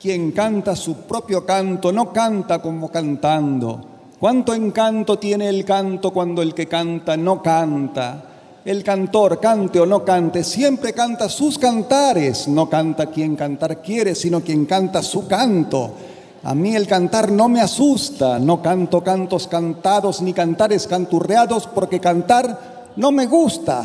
Quien canta su propio canto no canta como cantando. ¿Cuánto encanto tiene el canto cuando el que canta no canta? El cantor, cante o no cante, siempre canta sus cantares. No canta quien cantar quiere, sino quien canta su canto. A mí el cantar no me asusta. No canto cantos cantados ni cantares canturreados porque cantar no me gusta.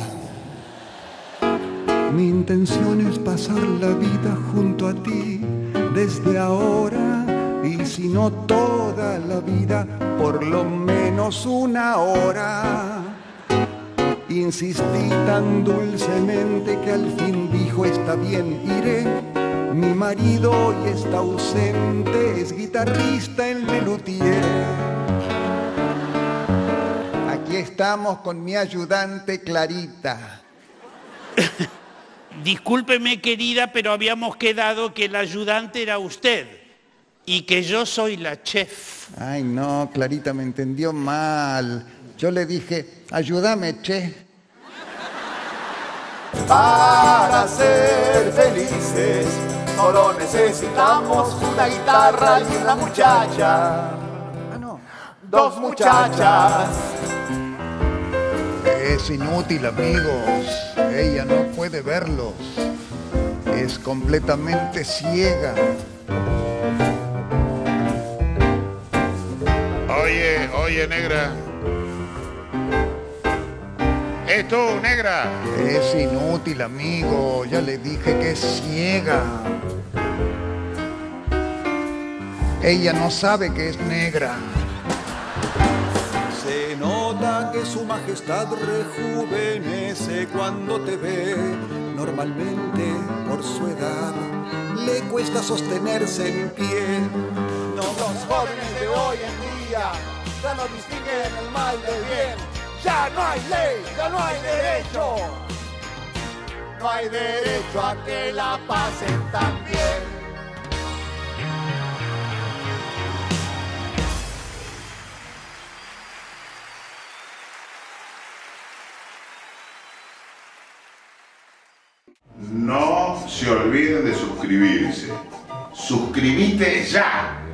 Mi intención es pasar la vida junto a ti desde ahora, y si no toda la vida, por lo menos una hora. Insistí tan dulcemente que al fin dijo está bien, iré. Mi marido hoy está ausente, es guitarrista en Lelutier. Aquí estamos con mi ayudante Clarita. Discúlpeme, querida, pero habíamos quedado que el ayudante era usted y que yo soy la chef. Ay, no, Clarita me entendió mal. Yo le dije, ayúdame, che. Para ser felices, solo necesitamos una guitarra y una muchacha. Ah, no. Dos muchachas. Es inútil, amigos. Ella no puede verlos. Es completamente ciega. Oye, negra. ¿Es tú, negra? Es inútil, amigo. Ya le dije que es ciega. Ella no sabe que es negra. Se nota que su majestad rejuvenece cuando te ve. Normalmente, por su edad, le cuesta sostenerse en pie. No, los jóvenes de hoy en día ya no distinguen el mal del bien. Ya no hay ley, ya no hay derecho. No hay derecho a que la pasen tan bien. No se olviden de suscribirse. ¡Suscríbete ya!